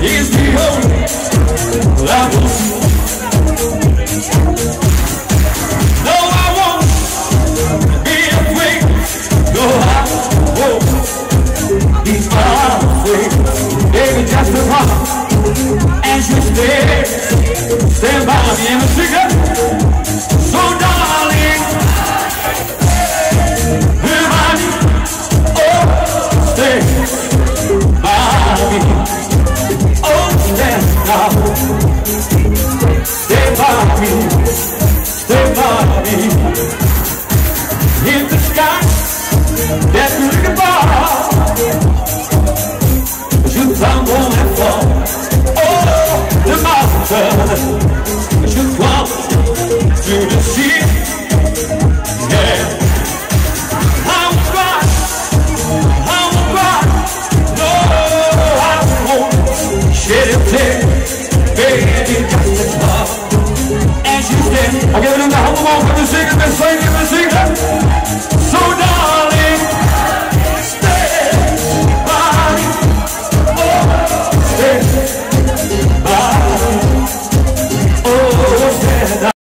is the only love. No, I won't be afraid. No, I won't be afraid. Baby, just a promise, and you stand by me in the secret. So darling, remind me, oh, stay by me. Oh, stand now, stay by me, stay by me. In the sky, that you look above, you tumble and fall. Oh, the mountain, you climb to the sea. Yeah, I'm right, no, I won't shed a tear. Baby, just as love as you stand. I give it in the humble moment for the singing and singing.